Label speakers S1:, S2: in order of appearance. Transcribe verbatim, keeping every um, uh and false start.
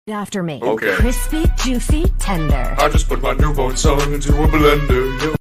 S1: After me.
S2: Okay.
S1: Crispy, juicy, tender.
S2: I just put my newborn son into a blender. Yo.